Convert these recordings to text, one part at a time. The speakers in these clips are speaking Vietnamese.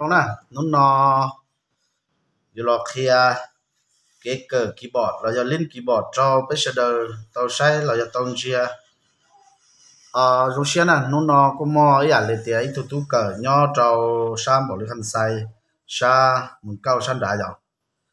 trong nè nó giờ lo kia cái cờ keyboard là giờ lên keyboard cho bây giờ tao sai là giờ tao chia Russia nè nó có mò ấy à lệ tiền tụt tụt cờ nhỏ trâu sam bảo lý khăn say sa mừng cao san đại rồi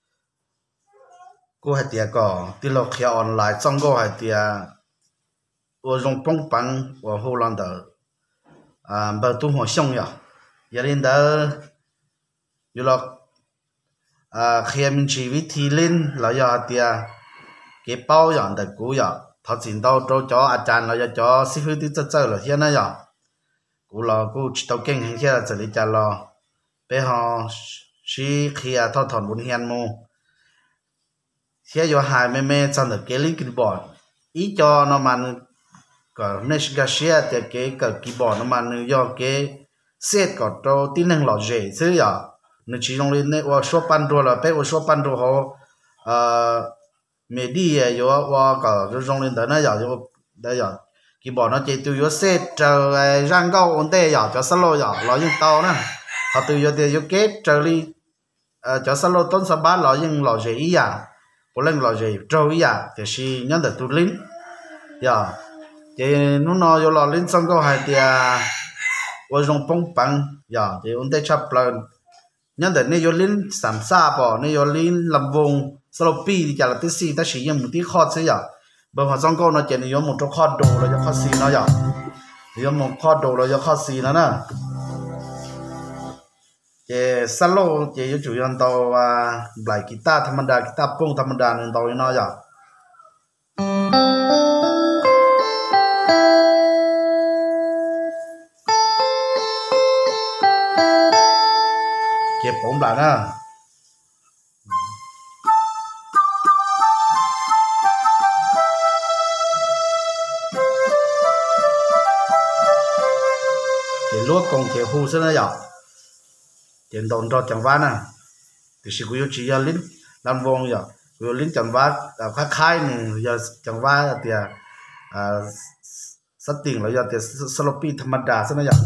cô hay tiền có tí lo kia online trong cô hay tiền ở trong bông băng ở Holland bờ tu hồ sông rồi giờ lên đó giờ lo khi mình chỉ viết thi lên là giờ tiền cái bao giờ được cũ giờ thật sự đâu cho anh chàng là cho sư phụ đi chơi là hiện nay giờ cũ là cũ tàu kinh hiện giờ là xử lý trả lo bây họ chỉ khi thao thon bốn hiền mù hiện giờ hai mẹ trong được cái link keyboard ý cho nó mà có nên share thì cái keyboard nó mà do cái set có cho tính năng lọt dễ chứ giờ nó chỉ dùng lên ở số pan rồi là bé ở số pan rồi họ mẹ đi rồi và có dùng lên đó nó giờ đây giờ keyboard nó chỉ từ yếu set trở răng cao ổn định giờ cho solo giờ nó dùng tàu nè họ từ yếu thì yếu kết trở đi cho solo tốn số ba nó dùng lọt dễ ý à một lần lọt dễ trâu ý à thì chỉ nhớ được tụt lính giờ thì nó vô lọt lính xong câu hai thì ở trong bông băng giờ thì ổn định chấp lần nhân để này vô linh sắm sa bỏ này vô linh làm vùng sau đó pi thì chả là tí xì ta chỉ dùng một tí kho thế giờ bởi họ trong câu nó chỉ là một chỗ kho đồ là cho kho xì nó giờ thì một kho đồ là cho kho xì nó nè thì salo thì chủ yếu tàu lại guitar thầm đa guitar bông thầm đa nên tàu nó giờ kẹp bóng lại nè kẹp lúa còn kẹp hù sẽ nó dọc kẹp đồn cho chẳng ván nè thì sự của chỉ là lính làm vong giờ của lính chẳng ván khác khai này giờ chẳng ván thì sát tiền là giờ thì sloppy thầm đa sẽ nó dọc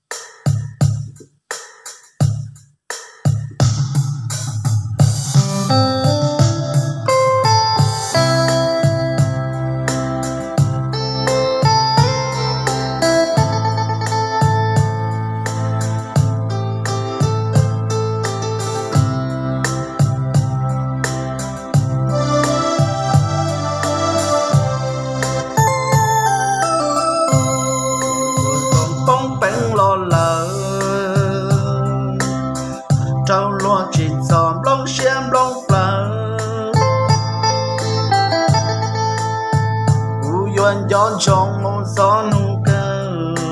trâu lúa chỉ giòm lông xem lông phở u yuan gió trong mông gió nung cơ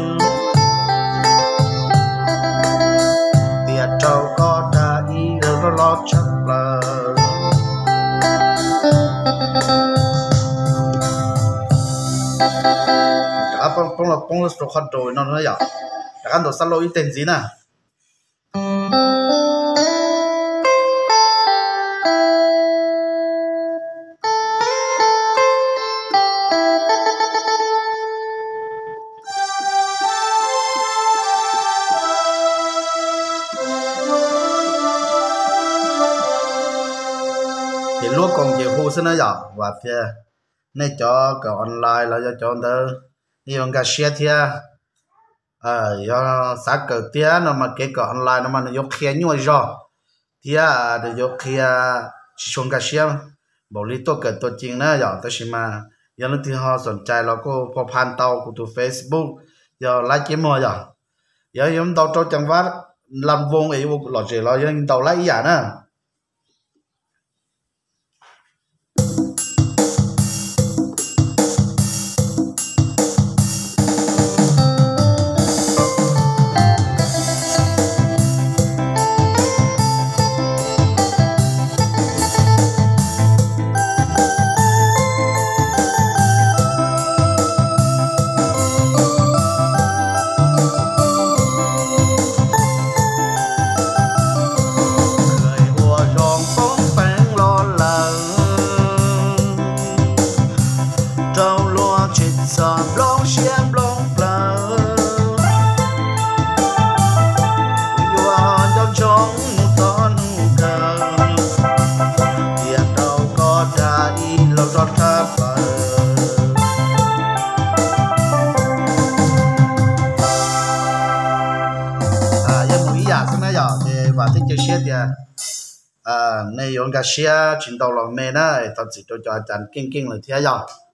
tiệt trâu có đa ý rồi lo chập lờ cả bông là số khăn rồi nó vậy cả ăn đồ salad ít tiền gì nè thì lúc còn chịu khu sẽ nói dọc và thì này cho cái online là cho nó nhiều cái share thì do sát cái tiền nó mà cái online nó mà nó yok kia nhiều rồi thì để yok kia chỉ xong cái share bảo lý tôi cái tôi chính nữa dọc tôi chỉ mà giờ lúc thì họ sẵn trái là cô phổ pan tàu của tụi Facebook giờ like cái mồi giờ giờ chúng tao cho chẳng vắt làm vùng ấy lọt chỉ lo giờ tao like gì nữa lâu cho tháp giờ mũi giả xem giờ thì và thích chơi xe thì này用cái xe chuyển đầu lòng mẹ này tao chỉ cho anh kinh kinh là thế giờ